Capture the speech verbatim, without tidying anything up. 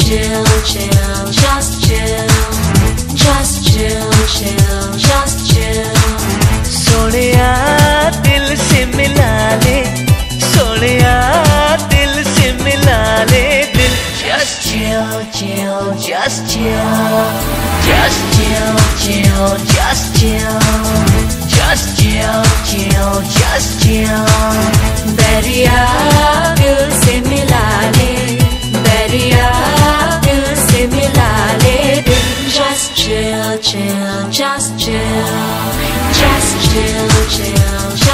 chill, chill, just chill, just chill, chill, just chill. Sonia दिल से मिला ले, सोनिया दिल से मिला ले दिल. Just chill, chill, just chill, just chill, chill, just chill, just chill, chill, just chill. Bairiya दिल से मिला ले, बैरिया दिल से मिला ले दिल. Just chill, chill, just chill, just chill, chill.